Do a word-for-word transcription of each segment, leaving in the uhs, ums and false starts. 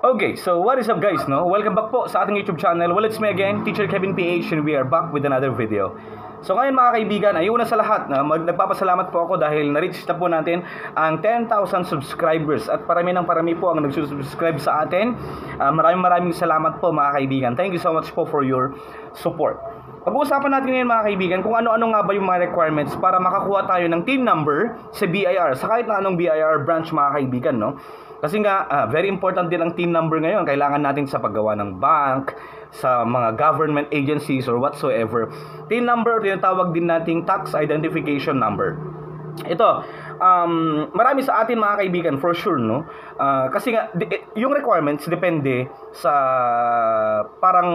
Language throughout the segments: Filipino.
Okay, so what is up guys, no? Welcome back po sa ating YouTube channel. Well, it's me again, Teacher Kevin P H, and we are back with another video. So ngayon mga kaibigan, ay una sa lahat, na mag nagpapasalamat po ako dahil na-reach na po natin ang ten thousand subscribers at parami ng parami po ang nagsusubscribe sa atin. Uh, maraming maraming salamat po mga kaibigan. Thank you so much po for your support. Pag-uusapan natin ngayon mga kaibigan kung ano-ano nga ba yung mga requirements para makakuha tayo ng team number sa B I R, sa kahit na anong B I R branch mga kaibigan, no? Kasi nga, uh, very important din ang team number ngayon. Kailangan natin sa paggawa ng bank, sa mga government agencies or whatsoever. Team number, tinatawag din nating tax identification number. Ito, um, marami sa atin mga kaibigan, for sure, no? Uh, kasi nga, di, yung requirements depende sa parang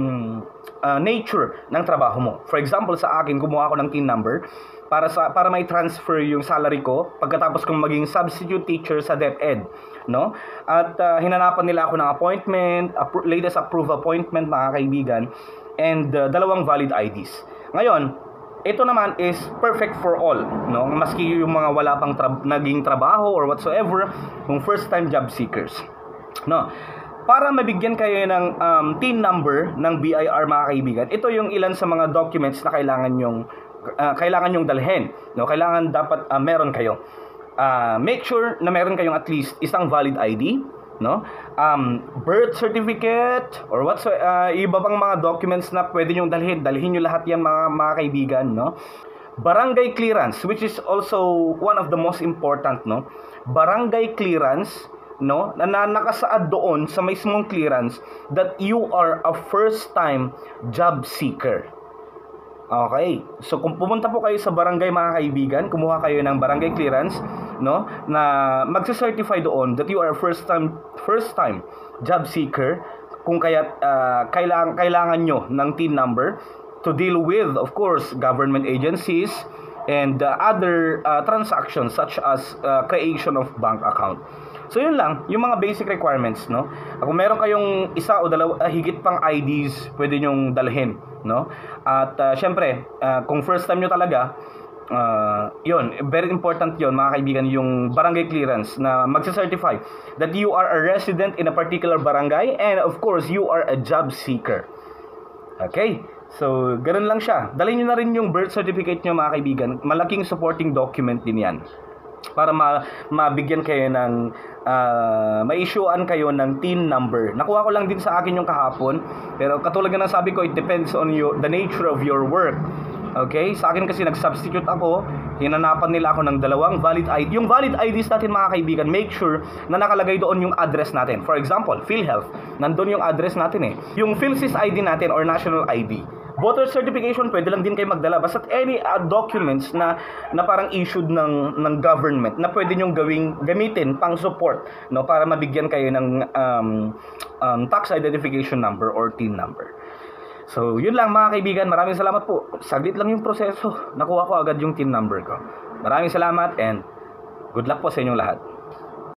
uh, nature ng trabaho mo. For example, sa akin, kumuha ako ng team number para sa para may transfer yung salary ko pagkatapos kong maging substitute teacher sa DepEd, no? At uh, hinanapan nila ako ng appointment, appro- latest approved appointment mga kaibigan, and uh, dalawang valid I Ds. Ngayon, ito naman is perfect for all, no? Maski yung mga wala pang tra- naging trabaho or whatsoever, kung first time job seekers, no? Para mabigyan kayo ng um, team number ng B I R mga kaibigan, ito yung ilan sa mga documents na kailangan yung uh, kailangan yung dalhin, no? Kailangan dapat uh, meron kayo. Uh, make sure na meron kayong at least isang valid I D, no? Um, birth certificate or what so uh, iba pang mga documents na pwede nyo dalhin. Dalhin nyo lahat yan mga, mga kaibigan, no? Barangay clearance, which is also one of the most important, no? Barangay clearance, no? Na, na nakasaad doon sa mismong clearance that you are a first time job seeker. Okay, so kung pumunta po kayo sa barangay mga kaibigan, kumuha kayo ng barangay clearance, no, na magse-certify doon that you are first time first time job seeker, kung kaya uh, kailangan kailangan nyo ng T I N number to deal with, of course, government agencies and uh, other uh, transactions such as uh, creation of bank account. So yun lang, yung mga basic requirements, no? Kung meron kayong isa o dalawa, uh, higit pang I Ds, pwede nyong dalhin, no? At uh, syempre, uh, kung first time nyo talaga, uh, yun, very important yun mga kaibigan, yung barangay clearance na magsa-certify that you are a resident in a particular barangay and of course, you are a job seeker. Okay? So, ganun lang siya. Dalhin nyo na rin yung birth certificate nyo mga kaibigan. Malaking supporting document din yan para ma mabigyan kayo ng uh, ma-issuean kayo ng T I N number. Nakuha ko lang din sa akin yung kahapon, pero katulad ng sabi ko, it depends on your, the nature of your work. Okay? Sa akin kasi nag-substitute ako, hinanapan nila ako ng dalawang valid I D. Yung valid I Ds natin mga kaibigan, make sure na nakalagay doon yung address natin. For example, PhilHealth, nandun yung address natin eh. Yung PhilSys I D natin or National I D. Voter certification, pwede lang din kayo magdala. Basta any uh, documents na na parang issued ng ng government na pwede nyong gawing gamitin pang support, no, para mabigyan kayo ng um, um, tax identification number or T I N number. So, yun lang mga kaibigan. Maraming salamat po. Saglit lang yung proseso. Nakuha ko agad yung T I N number ko. Maraming salamat and good luck po sa inyong lahat.